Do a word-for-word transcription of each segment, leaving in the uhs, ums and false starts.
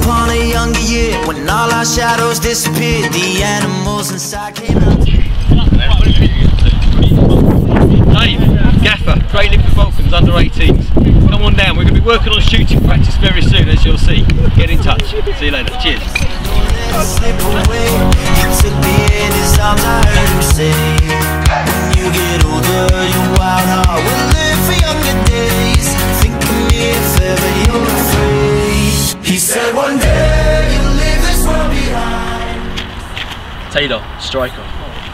upon a younger year, when all our shadows disappeared, the animals inside came out. Dave, Gaffer, training for Falcons under eighteens. Come on down, we're going to be working on shooting practice very soon, as you'll see. Get in touch. See you later. Cheers. Slip away. He took me in his arms, I heard him say, when you get older, your wild heart will live for younger days. Think of me if ever you're afraid. He said one day you'll leave this world behind. Taylor, striker.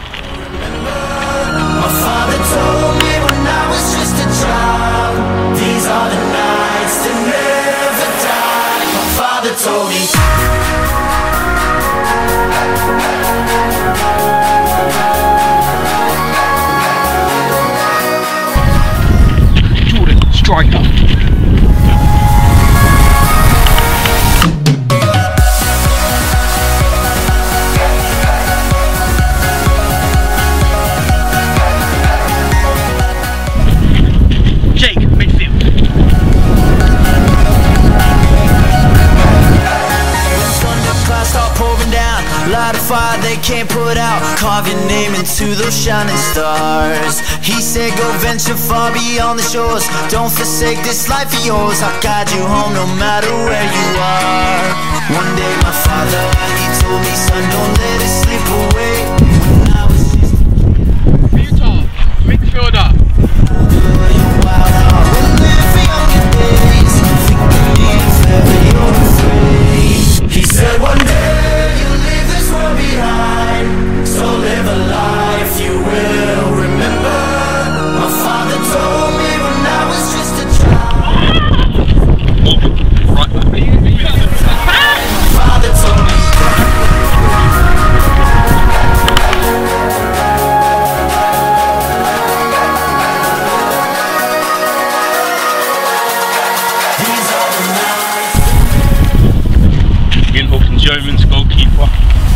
My father told me when I was just a child, these are the nights that never die. My father told me. Jordan, striker. Jake, midfield. Thunderclouds start pouring down, light a fire they can't put out. Carve your name into those shining stars. He said go venture far beyond the shores. Don't forsake this life of yours. I'll guide you home no matter where you are. One day my father, he told me, son, don't let it slip away. When I was just Utah, midfielder. He said one day you'll leave this world behind, so live a life you will remember. My father told me when I was just a child. Right back. My father told me. These are the nights. Ian Houghton, German's goalkeeper.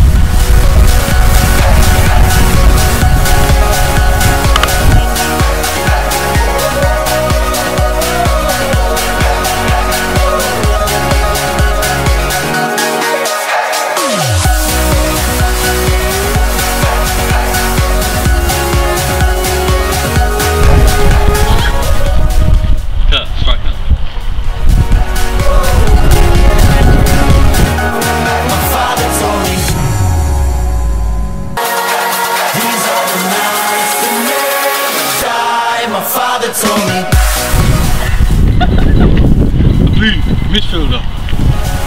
Kurt, striker. My father told me. These are the nights that never die. My father told me. Blue, midfielder.